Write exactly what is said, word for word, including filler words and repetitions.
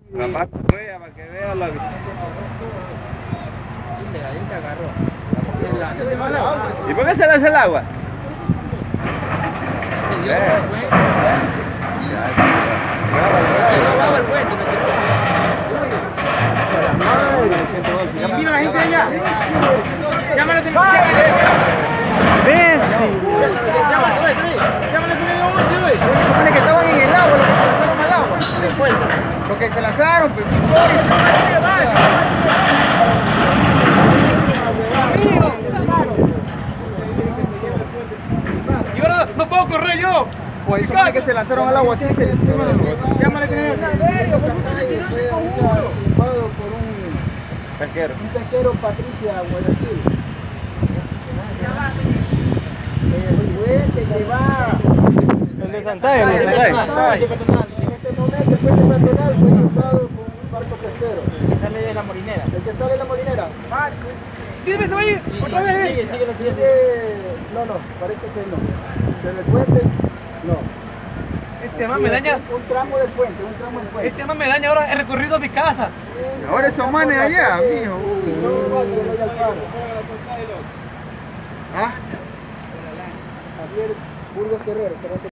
Capaz que vea, para que vea la visita. ¿Y por qué se le hace el agua? Y mira la gente allá. Llámalo que no. Messi. Llámalo, güey, sí. Llámalo que no hay once, güey. Se supone que estaban en el agua, los que se lanzaron al agua. Los que se lanzaron, pues, pintores. Y ahora no puedo correr yo. Pues se supone que se lanzaron al agua así. Se, se, Llámalo que no hay once. por un Pesquero. un pesquero, Patricia Guayaquil. El puente que va. El de Santay, el de Santay. En este momento el puente peatonal fue chocado con un barco pesquero. El que sale de la molinera. El que sale de la molinera. Dime, se va a ir. Otra vez. Sigue, sigue, sigue. Sigue- No, no, parece que no. Pero el puente, no. Este man me daña. Un tramo del puente, un tramo del puente. Este man me daña ahora el recorrido a mi casa. Ahora esos manes allá, mijo. ¿Ah? Javier Burgos Guerrero.